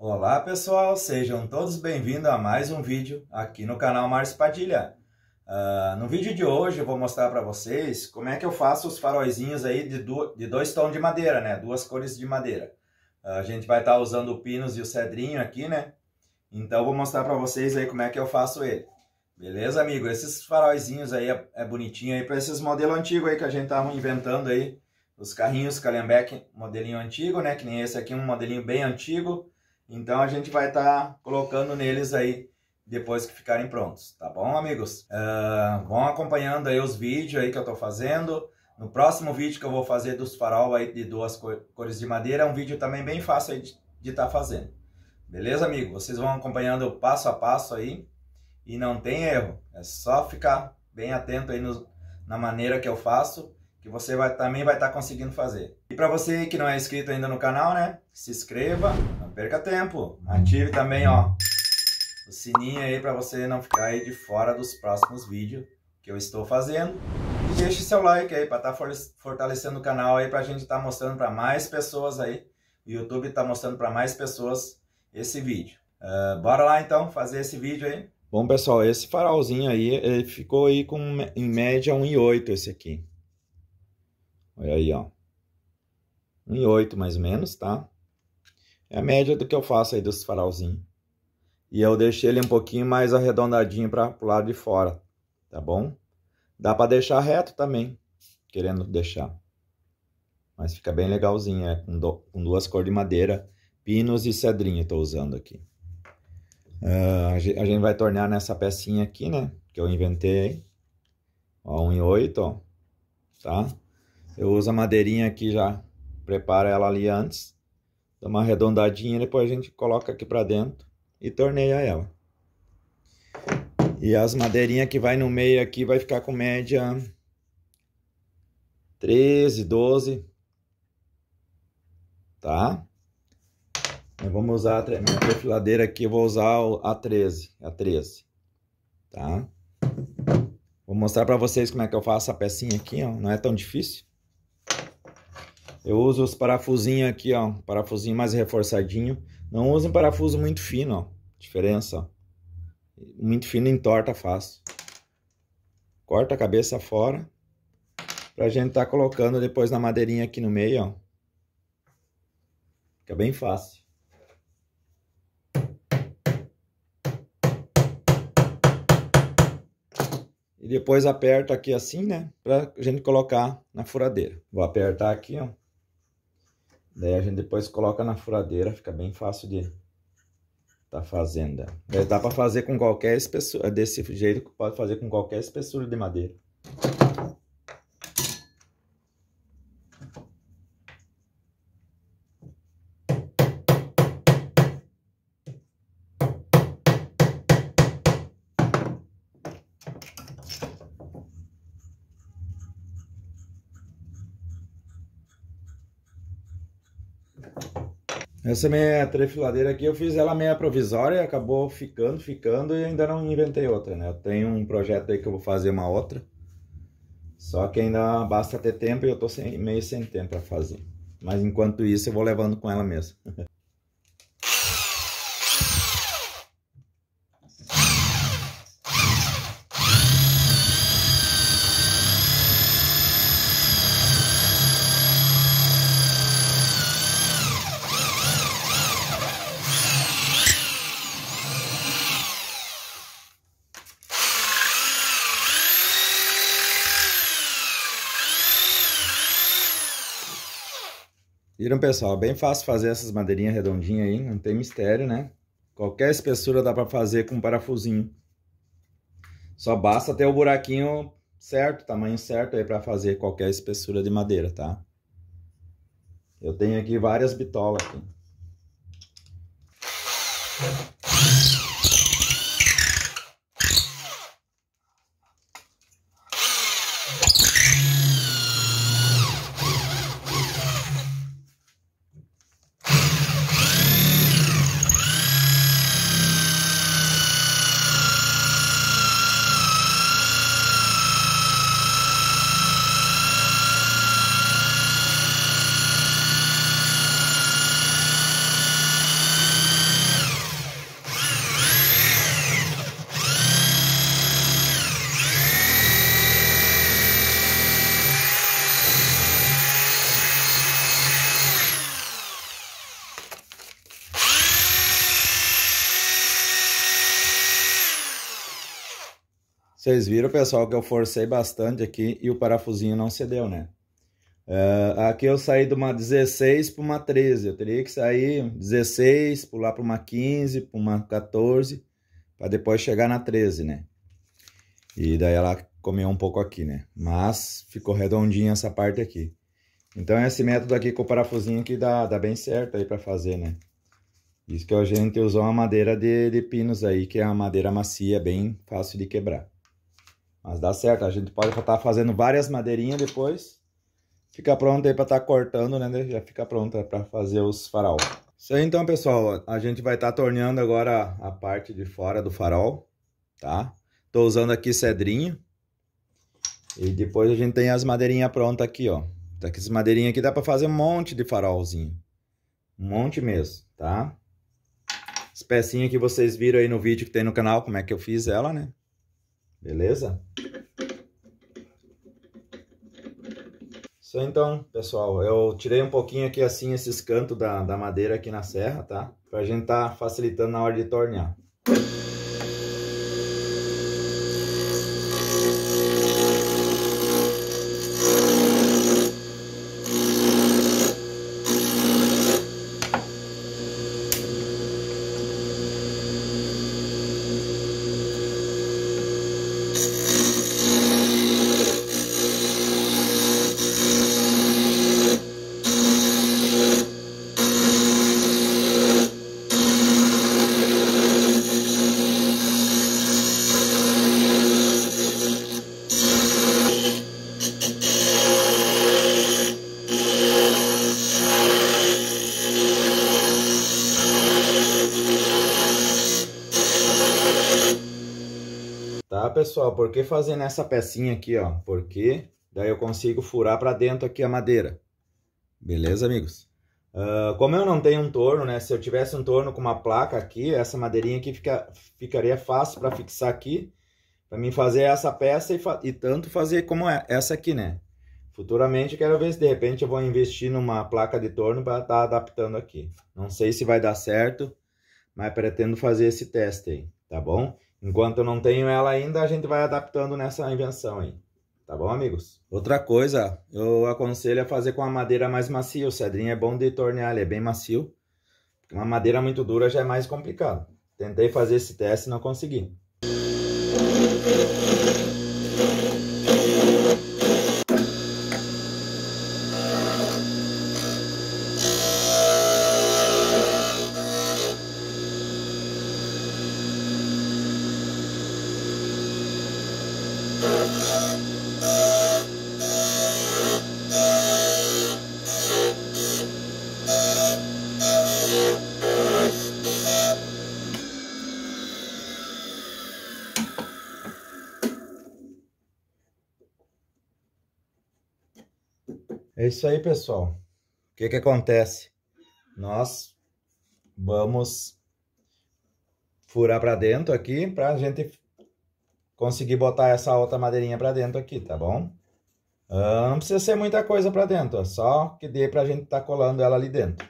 Olá pessoal, sejam todos bem-vindos a mais um vídeo aqui no canal Márcio Padilha. No vídeo de hoje eu vou mostrar para vocês como é que eu faço os faróizinhos aí de dois tons de madeira, né? Duas cores de madeira. A gente vai estar usando o pinus e o cedrinho aqui, né? Então eu vou mostrar para vocês aí como é que eu faço ele. Beleza, amigo? Esses faróizinhos aí é bonitinho aí para esses modelos antigos aí que a gente tava inventando aí. Os carrinhos Calhambeque, modelinho antigo, né? Que nem esse aqui, um modelinho bem antigo. Então a gente vai estar colocando neles aí depois que ficarem prontos, tá bom, amigos? Vão acompanhando aí os vídeos aí que eu tô fazendo. No próximo vídeo que eu vou fazer dos farol aí de duas cores de madeira, é um vídeo também bem fácil aí de estar fazendo. Beleza, amigo? Vocês vão acompanhando passo a passo aí e não tem erro. É só ficar bem atento aí na maneira que eu faço, que você também vai estar conseguindo fazer. E para você que não é inscrito ainda no canal, né? Se inscreva, não perca tempo. Ative também, ó, o sininho aí para você não ficar aí de fora dos próximos vídeos que eu estou fazendo. E deixe seu like aí para estar fortalecendo o canal aí, para a gente estar mostrando para mais pessoas aí. O YouTube está mostrando para mais pessoas esse vídeo. Bora lá então fazer esse vídeo aí. Bom, pessoal, esse farolzinho aí, ele ficou aí com em média 1,8 esse aqui. Olha aí, ó. 1,8 mais ou menos, tá? É a média do que eu faço aí dos farolzinhos. E eu deixei ele um pouquinho mais arredondadinho para o lado de fora, tá bom? Dá para deixar reto também, querendo deixar. Mas fica bem legalzinho, com duas cores de madeira, pinus e cedrinho eu tô usando aqui. A gente vai tornear nessa pecinha aqui, né? Que eu inventei. Ó, 1,8, ó. Tá? Eu uso a madeirinha aqui já, preparo ela ali antes, dá uma arredondadinha, depois a gente coloca aqui pra dentro e torneia ela. E as madeirinhas que vai no meio aqui vai ficar com média 13, 12, tá? Vamos usar a minha perfiladeira aqui, eu vou usar a 13, tá? Vou mostrar pra vocês como é que eu faço a pecinha aqui, ó, não é tão difícil. Eu uso os parafusinhos aqui, ó, parafusinho mais reforçadinho. Não uso um parafuso muito fino, ó, diferença, ó. Muito fino entorta fácil. Corta a cabeça fora, pra gente tá colocando depois na madeirinha aqui no meio, ó. Fica bem fácil. E depois aperta aqui assim, né, pra gente colocar na furadeira. Vou apertar aqui, ó. Daí a gente depois coloca na furadeira, fica bem fácil de tá fazendo. Daí dá para fazer com qualquer espessura, desse jeito que pode fazer com qualquer espessura de madeira. Essa minha trefiladeira aqui, eu fiz ela meia provisória e acabou ficando e ainda não inventei outra, né? Eu tenho um projeto aí que eu vou fazer uma outra. Só que ainda basta ter tempo e eu tô meio sem tempo para fazer. Mas enquanto isso eu vou levando com ela mesmo. Viram, pessoal? Bem fácil fazer essas madeirinhas redondinhas aí, não tem mistério, né? Qualquer espessura dá pra fazer com um parafusinho. Só basta ter o buraquinho certo, tamanho certo aí pra fazer qualquer espessura de madeira, tá? Eu tenho aqui várias bitolas aqui. Vocês viram, pessoal, que eu forcei bastante aqui e o parafusinho não cedeu, né? Aqui eu saí de uma 16 para uma 13. Eu teria que sair 16, pular para uma 15, para uma 14, para depois chegar na 13, né? E daí ela comeu um pouco aqui, né? Mas ficou redondinha essa parte aqui. Então esse método aqui com o parafusinho aqui dá bem certo aí para fazer, né? Isso que a gente usou uma madeira de pinos aí, que é uma madeira macia, bem fácil de quebrar. Mas dá certo, a gente pode estar fazendo várias madeirinhas depois. Fica pronto aí para estar cortando, né? Já fica pronta para fazer os farol. Isso aí então, pessoal, a gente vai estar torneando agora a parte de fora do farol, tá? Tô usando aqui cedrinho. E depois a gente tem as madeirinhas prontas aqui, ó. Tá, que essas madeirinhas aqui dá para fazer um monte de farolzinho. Um monte mesmo, tá? As pecinhas que vocês viram aí no vídeo que tem no canal, como é que eu fiz ela, né? Beleza? Isso aí, então, pessoal, eu tirei um pouquinho aqui assim esses cantos da madeira aqui na serra, tá? Pra gente tá facilitando na hora de tornear. Tá, pessoal? Por que fazer nessa pecinha aqui, ó? Porque daí eu consigo furar para dentro aqui a madeira. Beleza, amigos? Como eu não tenho um torno, né? Se eu tivesse um torno com uma placa aqui, essa madeirinha aqui ficaria fácil para fixar aqui. Para mim fazer essa peça e tanto fazer como essa aqui, né? Futuramente quero ver se de repente eu vou investir numa placa de torno para estar adaptando aqui. Não sei se vai dar certo, mas pretendo fazer esse teste aí, tá bom? Enquanto eu não tenho ela ainda, a gente vai adaptando nessa invenção aí. Tá bom, amigos? Outra coisa, eu aconselho a fazer com a madeira mais macia. O cedrinho é bom de tornear, ele é bem macio. Uma madeira muito dura já é mais complicado. Tentei fazer esse teste e não consegui. É isso aí, pessoal. O que que acontece? Nós vamos furar para dentro aqui para a gente conseguir botar essa outra madeirinha para dentro aqui, tá bom? Não precisa ser muita coisa para dentro, ó, só que dê para a gente estar colando ela ali dentro.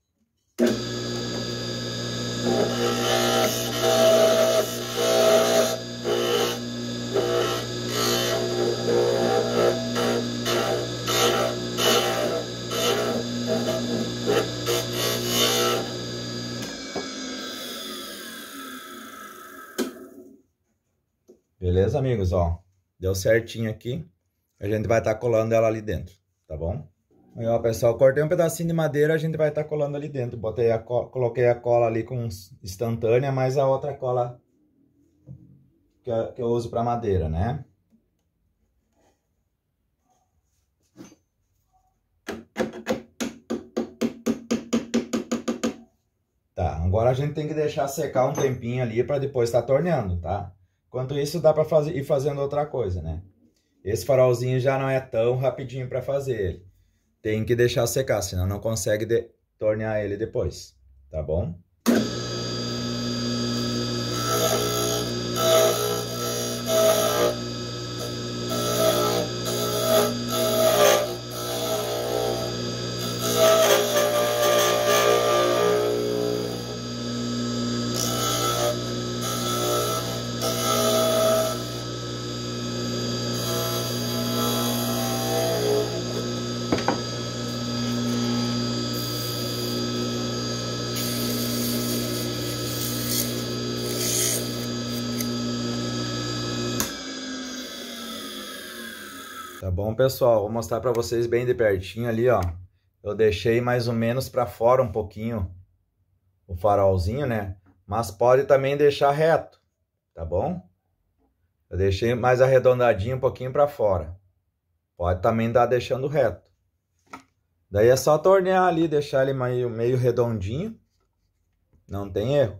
Beleza, amigos? Ó, deu certinho aqui. A gente vai estar colando ela ali dentro, tá bom? Aí, ó, pessoal, cortei um pedacinho de madeira, a gente vai estar colando ali dentro. Coloquei a cola ali com instantânea, mais a outra cola que eu uso para madeira, né? Tá, agora a gente tem que deixar secar um tempinho ali para depois estar torneando, tá? Enquanto isso, dá para ir fazendo outra coisa, né? Esse farolzinho já não é tão rapidinho para fazer ele. Tem que deixar secar, senão não consegue tornear ele depois, tá bom? Tá bom, pessoal? Vou mostrar para vocês bem de pertinho ali, ó. Eu deixei mais ou menos para fora um pouquinho o farolzinho, né? Mas pode também deixar reto, tá bom? Eu deixei mais arredondadinho um pouquinho para fora. Pode também dar deixando reto. Daí é só tornear ali, deixar ele meio redondinho. Não tem erro.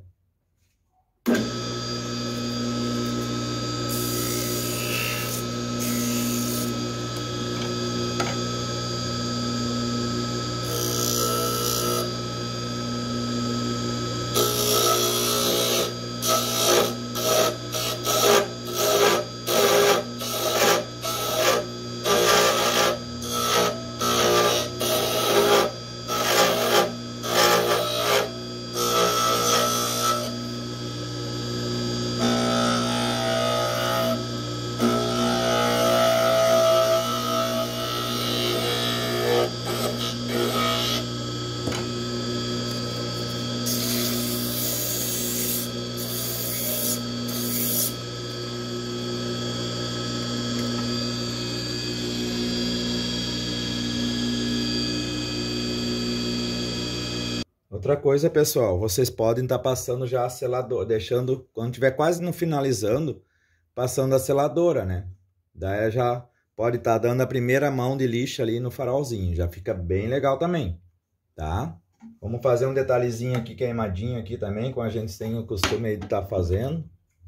Outra coisa, pessoal, vocês podem estar passando já a seladora, deixando, quando estiver quase no finalizando, passando a seladora, né? Daí já pode estar dando a primeira mão de lixa ali no farolzinho, já fica bem legal também, tá? Vamos fazer um detalhezinho aqui queimadinho aqui também, como a gente tem o costume de estar fazendo.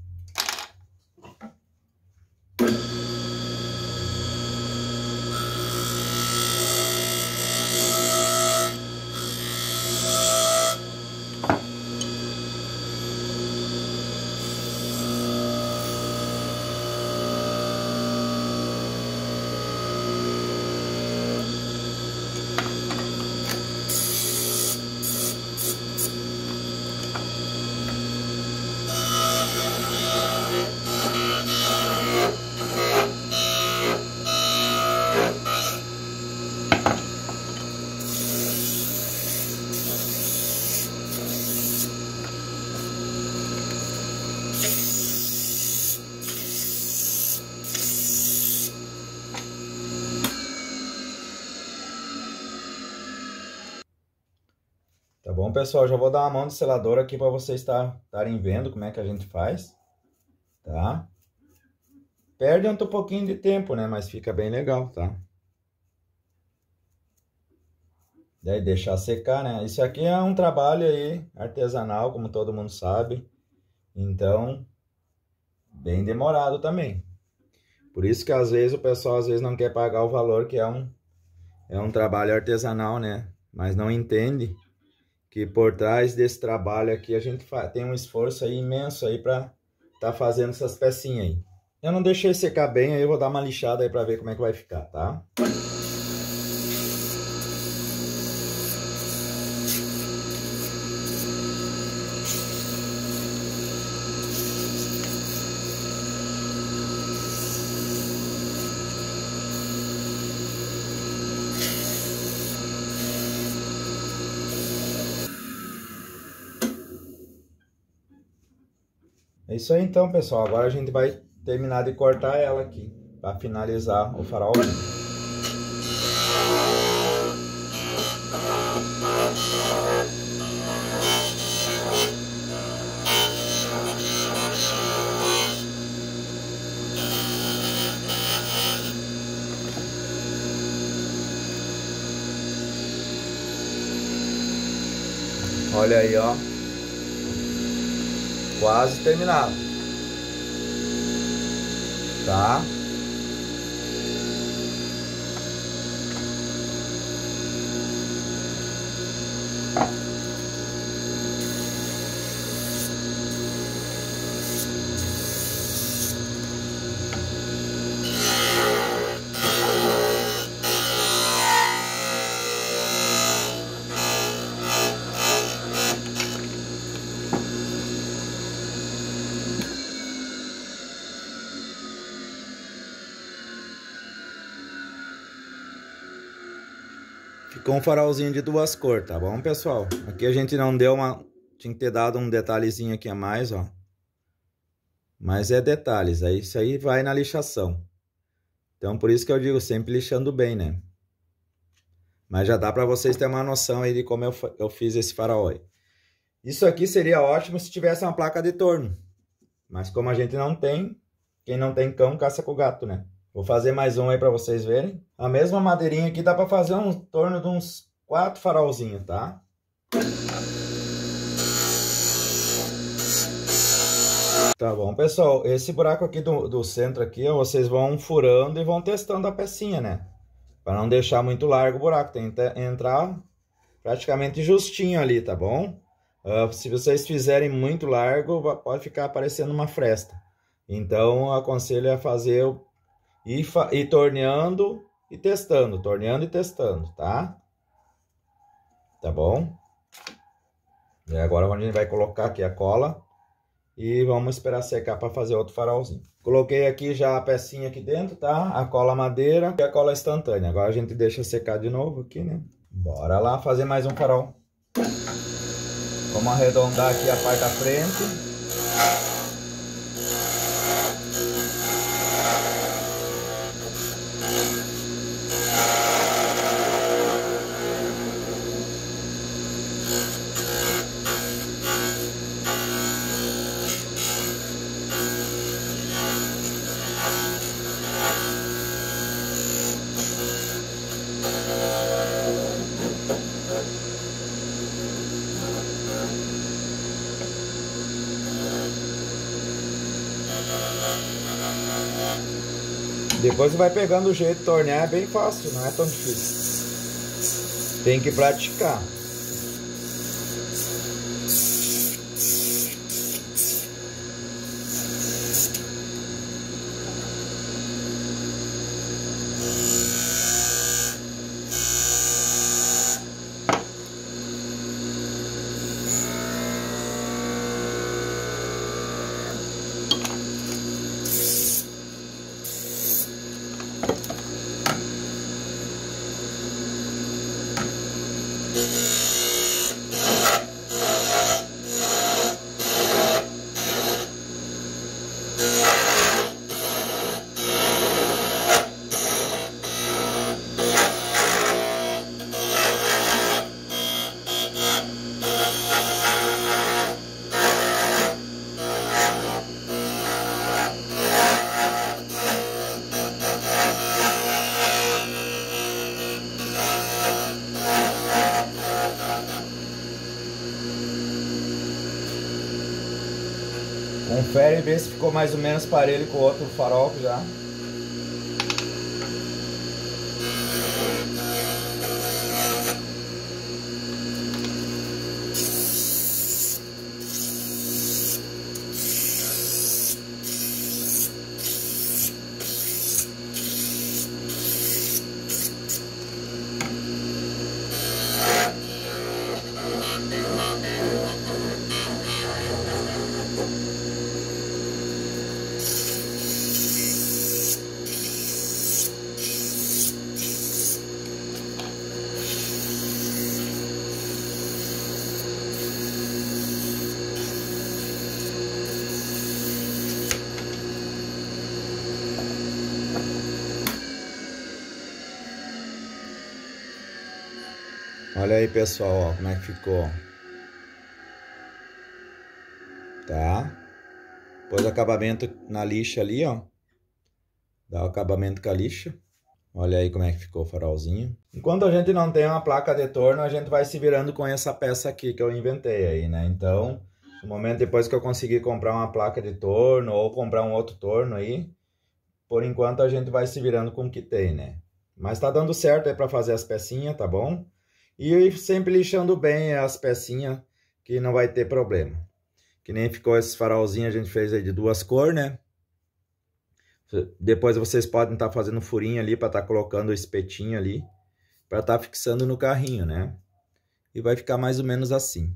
Tá bom, pessoal? Já vou dar uma mão de selador aqui para vocês estarem vendo como é que a gente faz, tá? Perde um pouquinho de tempo, né? Mas fica bem legal, tá? Daí deixar secar, né? Isso aqui é um trabalho aí artesanal, como todo mundo sabe. Então, bem demorado também. Por isso que às vezes o pessoal não quer pagar o valor que é um trabalho artesanal, né? Mas não entende que por trás desse trabalho aqui a gente tem um esforço aí imenso aí para tá fazendo essas pecinhas aí. Eu não deixei secar bem, aí eu vou dar uma lixada aí para ver como é que vai ficar, tá? É isso aí então, pessoal. Agora a gente vai terminar de cortar ela aqui, para finalizar o farolzinho. Olha aí, ó. Quase terminado, tá? Ficou um farolzinho de duas cores, tá bom, pessoal? Aqui a gente não deu tinha que ter dado um detalhezinho aqui a mais, ó. Mas é detalhes, aí isso aí vai na lixação. Então, por isso que eu digo, sempre lixando bem, né? Mas já dá para vocês terem uma noção aí de como eu fiz esse farol aí. Isso aqui seria ótimo se tivesse uma placa de torno. Mas como a gente não tem, quem não tem cão, caça com o gato, né? Vou fazer mais um aí para vocês verem. A mesma madeirinha aqui dá para fazer um torno de uns 4 farolzinhos, tá? Tá bom, pessoal. Esse buraco aqui do centro aqui, ó, vocês vão furando e vão testando a pecinha, né? Para não deixar muito largo o buraco. Tem que entrar praticamente justinho ali, tá bom? Se vocês fizerem muito largo, pode ficar aparecendo uma fresta. Então, aconselho a fazer ir torneando e testando, tá? Tá bom? E agora a gente vai colocar aqui a cola e vamos esperar secar para fazer outro farolzinho. Coloquei aqui já a pecinha aqui dentro, tá? A cola madeira e a cola instantânea. Agora a gente deixa secar de novo aqui, né? Bora lá fazer mais um farol. Vamos arredondar aqui a parte da frente. Depois você vai pegando o jeito de tornear, é bem fácil, não é tão difícil. Tem que praticar. Confere e vê se ficou mais ou menos parelho com o outro farol já. Olha aí, pessoal, ó, como é que ficou. Tá? Pôs o acabamento na lixa ali, ó. Dá o acabamento com a lixa. Olha aí como é que ficou o farolzinho. Enquanto a gente não tem uma placa de torno, a gente vai se virando com essa peça aqui que eu inventei aí, né? Então, no momento depois que eu conseguir comprar uma placa de torno ou comprar um outro torno aí, por enquanto a gente vai se virando com o que tem, né? Mas tá dando certo aí pra fazer as pecinhas, tá bom? E sempre lixando bem as pecinhas, que não vai ter problema. Que nem ficou esse farolzinho, a gente fez aí de 2 cores, né? Depois vocês podem estar fazendo furinho ali para estar colocando o espetinho ali, para estar fixando no carrinho, né? E vai ficar mais ou menos assim.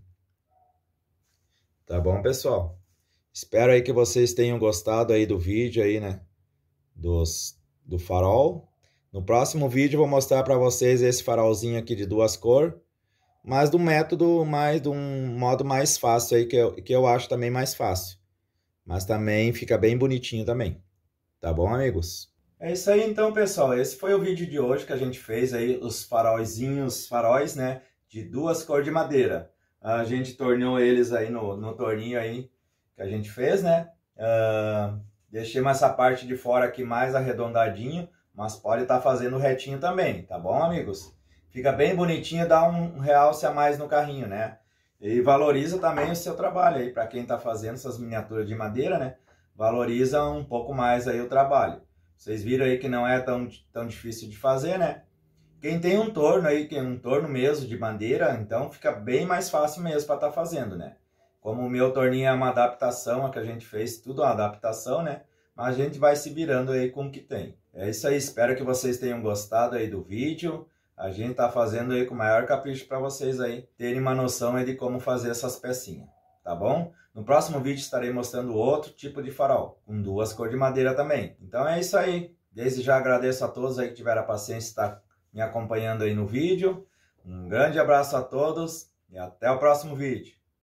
Tá bom, pessoal? Espero aí que vocês tenham gostado aí do vídeo aí, né? Do farol. No próximo vídeo eu vou mostrar para vocês esse farolzinho aqui de 2 cores, mas de um modo mais fácil aí, que eu acho também mais fácil. Mas também fica bem bonitinho também. Tá bom, amigos? É isso aí então, pessoal. Esse foi o vídeo de hoje que a gente fez aí os faróis, né, de duas cores de madeira. A gente torneou eles aí no torninho aí que a gente fez, né? Deixei essa parte de fora aqui mais arredondadinho, mas pode estar fazendo retinho também, tá bom, amigos? Fica bem bonitinho, dá um realce a mais no carrinho, né? E valoriza também o seu trabalho aí, para quem está fazendo essas miniaturas de madeira, né? Valoriza um pouco mais aí o trabalho. Vocês viram aí que não é tão difícil de fazer, né? Quem tem um torno aí, tem um torno mesmo de madeira, então fica bem mais fácil mesmo para estar fazendo, né? Como o meu torninho é uma adaptação, a que a gente fez, tudo uma adaptação, né? Mas a gente vai se virando aí com o que tem. É isso aí, espero que vocês tenham gostado aí do vídeo. A gente tá fazendo aí com o maior capricho para vocês aí terem uma noção aí de como fazer essas pecinhas, tá bom? No próximo vídeo estarei mostrando outro tipo de farol, com duas cores de madeira também. Então é isso aí. Desde já agradeço a todos aí que tiveram a paciência de estar me acompanhando aí no vídeo. Um grande abraço a todos e até o próximo vídeo.